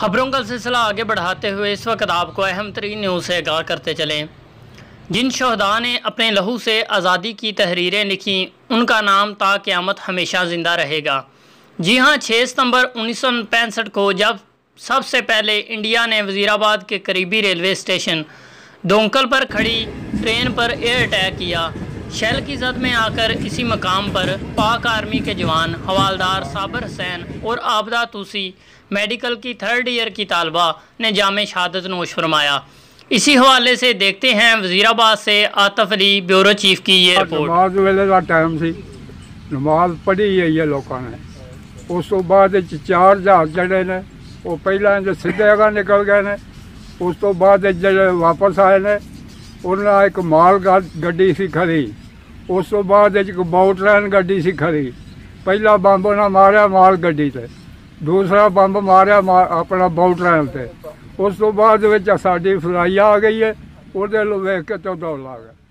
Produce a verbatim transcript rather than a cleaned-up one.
खबरों का सिलसिला आगे बढ़ाते हुए इस वक्त आपको अहम तरीन न्यूज़ से आगाह करते चलें। जिन शहदा ने अपने लहू से आज़ादी की तहरीरें लिखी, उनका नाम ता क़यामत हमेशा ज़िंदा रहेगा। जी हाँ, छः सितंबर उन्नीस सौ पैंसठ को जब सबसे पहले इंडिया ने वज़ीराबाद के करीबी रेलवे स्टेशन दोंकल पर खड़ी ट्रेन पर एयर अटैक किया। शैल की जद में आकर इसी मकाम पर पाक आर्मी के जवान हवालदार साबर हुसैन और आबदा तूसी मेडिकल की थर्ड ईयर की तालबा ने जामे शहादत नोश फरमाया। इसी हवाले से देखते हैं वज़ीराबाद से आतिफ अली ब्यूरो चीफ की ये रिपोर्ट। नमाज वेले का टाइम सी, नमाज पढ़ी है लोगों ने। उस तो बाद चार जहाज चढ़े ने, वो पहला सीधे अगर निकल गए ने। उस तो बाद जो वापस आए ने, उन्हें एक माल गड्डी सी खड़ी। उस तो बाद एक बोट ट्रेन गड्डी सी खड़ी। पहला बंब उन्हें मारिया माल गड्डी से, दूसरा बंब मारिया अपना बोट ट्रेन से। उस तो बाद साड़ी फ्लाई आ गई है, वो वेख के तो दौड़ ला गया।